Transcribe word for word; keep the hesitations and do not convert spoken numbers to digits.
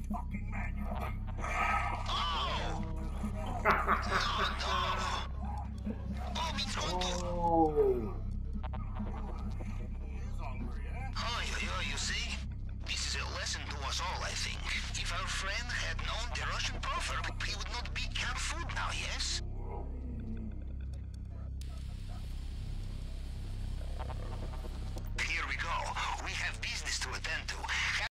Oh! Oh, no! Oh, it's going to... Oh. Oh, yo, yo, you see? This is a lesson to us all, I think. If our friend had known the Russian proverb, he would not be canned food now, yes? Here we go. We have business to attend to.